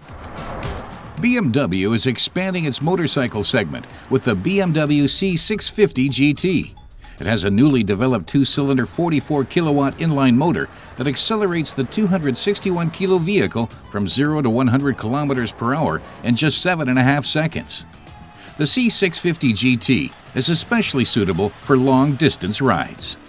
BMW is expanding its motorcycle segment with the BMW C 650 GT. It has a newly developed two-cylinder 44-kilowatt inline motor that accelerates the 261-kilo vehicle from 0 to 100 kilometers per hour in just 7.5 seconds. The C 650 GT is especially suitable for long-distance rides.